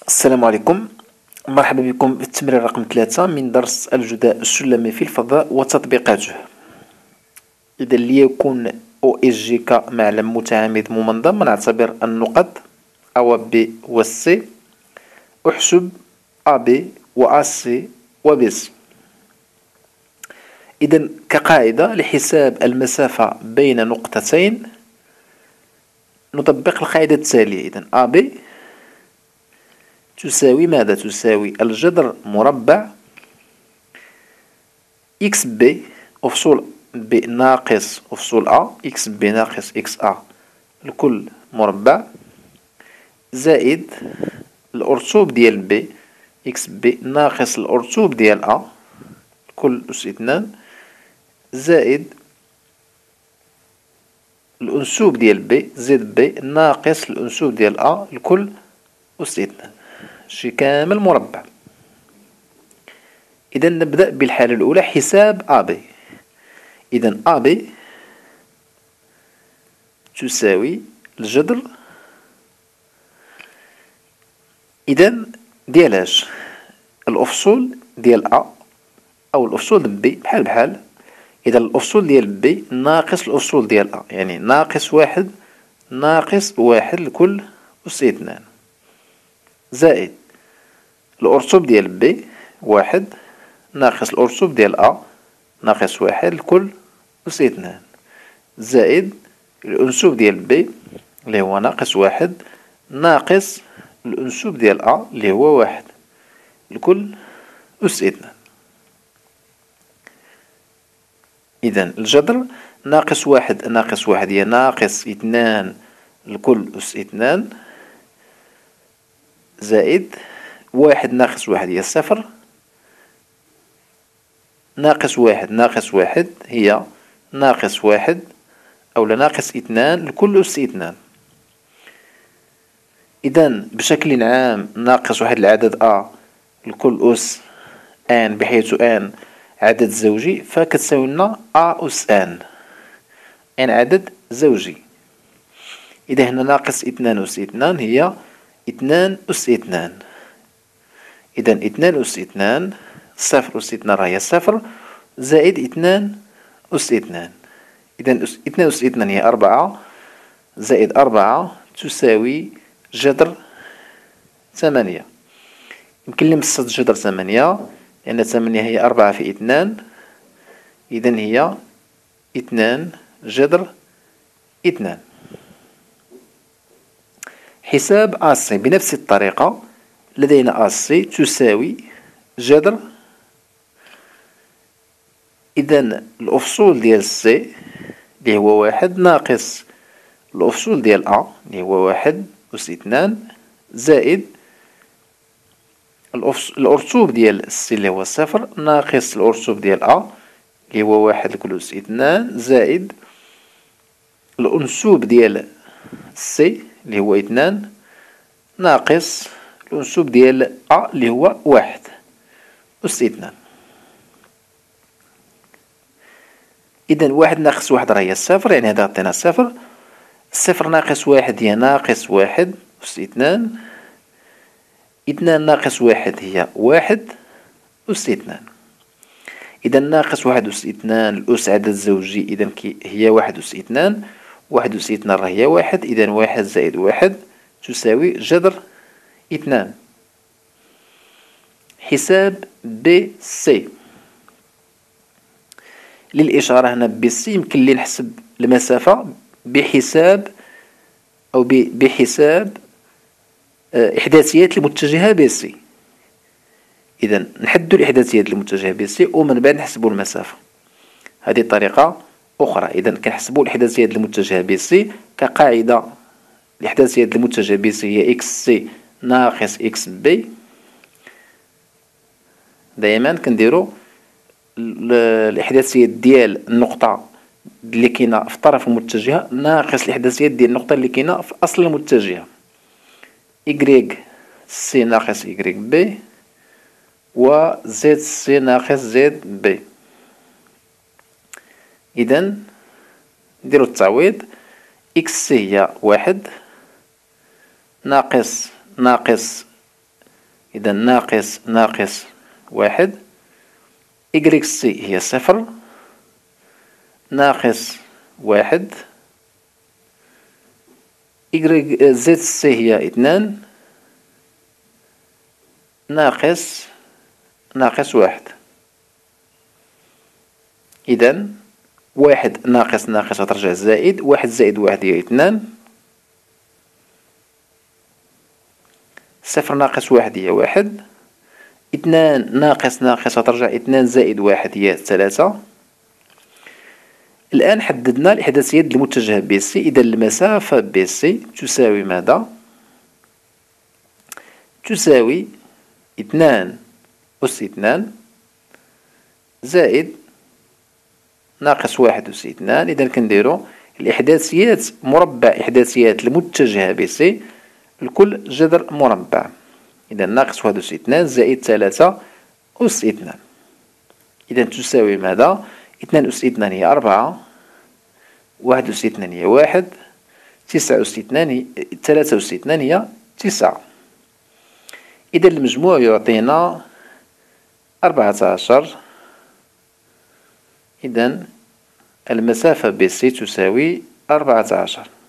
السلام عليكم. مرحبا بكم في التمرين رقم 3 من درس الجداء السلمي في الفضاء وتطبيقاته. إذا ليكن OSGK معلم متعامد ممنظم، نعتبر النقط A B و C، أحسب AB و AC و BC. إذا كقاعدة لحساب المسافة بين نقطتين نطبق القاعدة التالية. إذا AB تساوي ماذا؟ تساوي الجذر مربع إكس بي أفصول ب ناقص أفصول أ إكس بي ناقص إكس أ الكل مربع زائد الأرسوب ديال بي إكس بي ناقص الأرسوب ديال أ الكل أس 2 زائد الأنسوب ديال بي زد بي ناقص الأنسوب ديال أ الكل أس 2، شي كامل مربع. إذا نبدأ بالحالة الأولى، حساب AB. إذا AB تساوي الجذر إذا ديالاش الأفصول ديال أ أو الأفصول ديال بي بحال بحال. إذا الأفصول ديال بي ناقص الأفصول ديال أ، يعني ناقص واحد ناقص واحد الكل أس 2 زائد الأرسوب ديال بي واحد ناقص الأرسوب ديال أ ناقص واحد الكل أس 2 زائد الأنسوب ديال بي اللي هو ناقص واحد ناقص الأنسوب ديال أ اللي هو واحد الكل أس 2. إذا الجذر ناقص واحد ناقص واحد هي ناقص 2 الكل أس 2 زائد واحد ناقص واحد هي صفر ناقص واحد ناقص واحد هي ناقص واحد أو ناقص 2 الكل أس 2. إذا بشكل عام ناقص واحد العدد أ الكل أس أن، بحيث أن عدد زوجي فكتساوي لنا أ أس أن عدد زوجي. إذا هنا ناقص 2 أس 2 هي 2 أس 2. إذا 2 أس 2 صفر أس 2 راهي صفر زائد 2 أس 2. إذا 2 أس 2 هي 4 زائد 4 تساوي جذر 8. يمكن لي نبسط جذر 8 لأن 8 هي 4 في 2، إذا هي 2 جذر 2. حساب AC بنفس الطريقة، لدينا AC تساوي جذر إذا الأفصول ديال C اللي هو واحد ناقص الأفصول ديال أ اللي هو واحد أس 2 زائد الأرسوب ديال سي اللي هو صفر ناقص الأرسوب ديال أ اللي هو واحد الكل أس 2 زائد الأنسوب ديال سي اللي هو 2 ناقص الأنسوب ديال أ اللي هو واحد أس 2. إذا واحد ناقص واحد راهي صفر، يعني هذا عطينا صفر. صفر ناقص واحد هي ناقص واحد أس 2. 2 ناقص واحد هي واحد أس 2. إذا ناقص واحد أس 2 الأس عدد زوجي، إذا هي واحد أس 2. واحد أس 2 راه هي واحد، إذا واحد زائد واحد تساوي جذر 2. حساب بي سي. للإشارة هنا بي سي يمكن لي نحسب المسافة بحساب أو بحساب إحداثيات المتجهة بي سي. إذا نحدو الإحداثيات المتجهة بي سي ومن بعد نحسبو المسافة. هذه طريقة أخرى. إذا كنحسبو الإحداثيات المتجهة بي سي كقاعدة. الإحداثيات المتجهة بي سي هي إكس سي ناقص إكس بي. دائما كنديرو الإحداثيات ديال النقطة اللي كاينة في الطرف المتجهة ناقص الإحداثيات ديال النقطة اللي كاينة في أصل المتجهة. إكغيك سي ناقص إكغيك بي و زد سي ناقص زد بي. إذا نديرو التعويض. إكس سي هي واحد ناقص إذا ناقص واحد. إكس سي هي صفر، ناقص واحد. زد سي هي اثنان، ناقص واحد. إذا واحد ناقص غترجع زائد، واحد زائد واحد هي اثنان، صفر ناقص واحد هي واحد، اثنان ناقص غترجع اثنان زائد واحد هي ثلاثة. الآن حددنا الإحداثية المتجهة بي سي. إذا المسافة بي سي تساوي ماذا؟ تساوي اثنان أس اثنان زائد ناقص واحد أس اثنان. إذا كنديرو الإحداثيات مربع إحداثيات المتجهة بي سي الكل جذر مربع. إذا ناقص واحد أس اثنان زائد ثلاثة أس اثنان. إذا تساوي ماذا؟ اثنان أس اثنان هي أربعة، واحد أس اثنان هي واحد، تسعة أس اثنان ثلاثة أس اثنان هي تسعة. إذا المجموع يعطينا 14. إذا المسافة بي سي تساوي 14.